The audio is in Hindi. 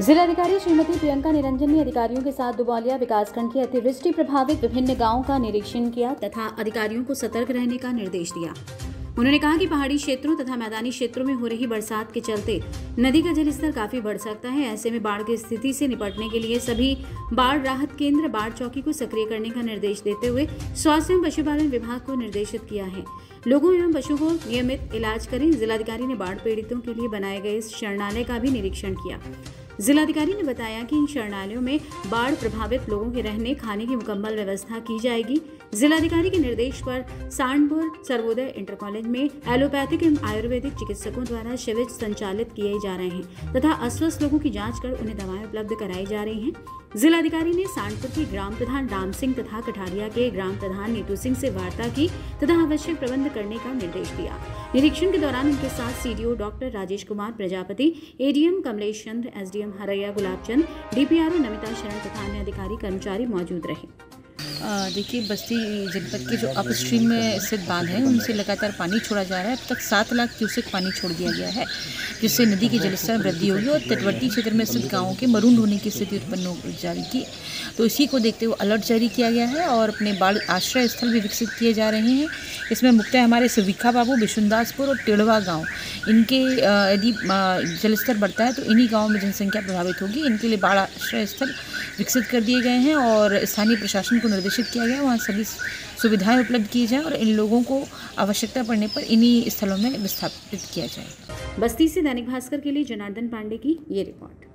जिलाधिकारी श्रीमती प्रियंका निरंजन ने अधिकारियों के साथ दुबौलिया विकासखंड के अतिवृष्टि प्रभावित विभिन्न गांवों का निरीक्षण किया तथा अधिकारियों को सतर्क रहने का निर्देश दिया। उन्होंने कहा कि पहाड़ी क्षेत्रों तथा मैदानी क्षेत्रों में हो रही बरसात के चलते नदी का जलस्तर काफी बढ़ सकता है। ऐसे में बाढ़ की स्थिति से निपटने के लिए सभी बाढ़ राहत केंद्र, बाढ़ चौकी को सक्रिय करने का निर्देश देते हुए स्वास्थ्य एवं पशुपालन विभाग को निर्देशित किया है। लोगों एवं पशुओं को नियमित इलाज करें। जिलाधिकारी ने बाढ़ पीड़ितों के लिए बनाए गए इस शरणालय का भी निरीक्षण किया। जिलाधिकारी ने बताया कि इन शरणालयों में बाढ़ प्रभावित लोगों के रहने खाने की मुकम्मल व्यवस्था की जाएगी। जिलाधिकारी के निर्देश पर सांडपुर सर्वोदय इंटर कॉलेज में एलोपैथिक एवं आयुर्वेदिक चिकित्सकों द्वारा शिविर संचालित किए जा रहे हैं तथा अस्वस्थ लोगों की जांच कर उन्हें दवाएं उपलब्ध कराई जा रही हैं। जिलाधिकारी ने सांडपुर के ग्राम प्रधान राम सिंह तथा कठारिया के ग्राम प्रधान नीतू सिंह से वार्ता की तथा आवश्यक प्रबंध करने का निर्देश दिया। निरीक्षण के दौरान उनके साथ CDO doctor Rajesh Kumar Prajapati, ADM Kamlesh Chandra, SDM Haraiya Gulabchand, DPRO Namita Sharan तथा अन्य अधिकारी कर्मचारी मौजूद रहे। देखिए, बस्ती जनपद के जो अपस्ट्रीम में स्थित बांध हैं उनसे लगातार पानी छोड़ा जा रहा है। अब तक 7 लाख क्यूसेक पानी छोड़ दिया गया है, जिससे नदी के जलस्तर में वृद्धि होगी और तटवर्ती क्षेत्र में स्थित गांवों के मरून होने की स्थिति उत्पन्न हो जारी की। तो इसी को देखते हुए अलर्ट जारी किया गया है और अपने बाढ़ आश्रय स्थल भी विकसित किए जा रहे हैं। इसमें मुख्यतः हमारे सुविखा बाबू, बिशुनदासपुर और टेढ़वा गाँव, इनके यदि जलस्तर बढ़ता है तो इन्हीं गाँव में जनसंख्या प्रभावित होगी। इनके लिए बाढ़ आश्रय स्थल विकसित कर दिए गए हैं और स्थानीय प्रशासन को निर्देशित किया गया है वहाँ सभी सुविधाएं उपलब्ध की जाए और इन लोगों को आवश्यकता पड़ने पर इन्हीं स्थलों में विस्थापित किया जाए। बस्ती से दैनिक भास्कर के लिए जनार्दन पांडे की ये रिपोर्ट।